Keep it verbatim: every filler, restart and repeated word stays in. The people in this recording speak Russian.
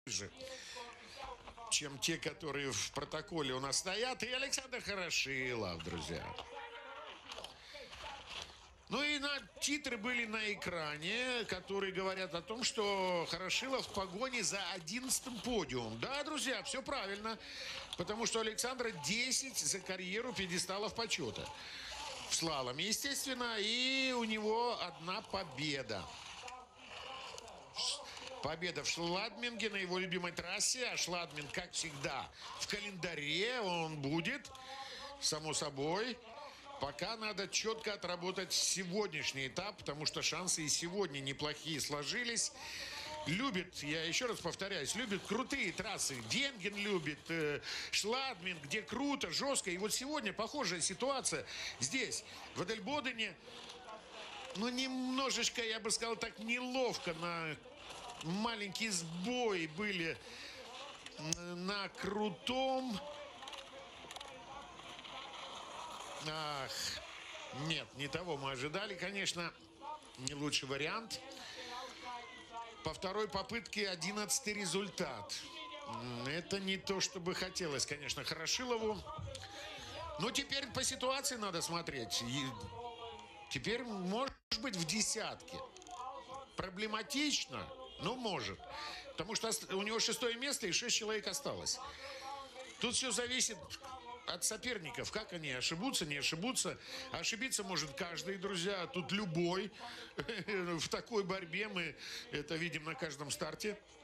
же, чем те, которые в протоколе у нас стоят. И Александр Хорошилов, друзья. Ну и на, титры были на экране, которые говорят о том, что Хорошилов в погоне за одиннадцатым подиумом. Да, друзья, все правильно. Потому что у Александра десять за карьеру пьедесталов почета. В слаломе, естественно, и у него одна победа. Победа в Шладминге на его любимой трассе. А Шладминг, как всегда, в календаре он будет, само собой. Пока надо четко отработать сегодняшний этап, потому что шансы и сегодня неплохие сложились. Любит, я еще раз повторяюсь, любит крутые трассы. Венген любит, э, Шладминг, где круто, жестко. И вот сегодня похожая ситуация здесь, в Адельбодене. Ну, немножечко, я бы сказал, так неловко. На маленькие сбои были на крутом. Ах, нет, не того мы ожидали, конечно. Не лучший вариант. По второй попытке одиннадцатый результат. Это не то, что бы хотелось, конечно, Хорошилову. Но теперь по ситуации надо смотреть. И теперь, может быть, в десятке. Проблематично, но может. Потому что у него шестое место и шесть человек осталось. Тут все зависит от соперников. Как они ошибутся, не ошибутся. Ошибиться может каждый, друзья. Тут любой. В такой борьбе мы это видим на каждом старте.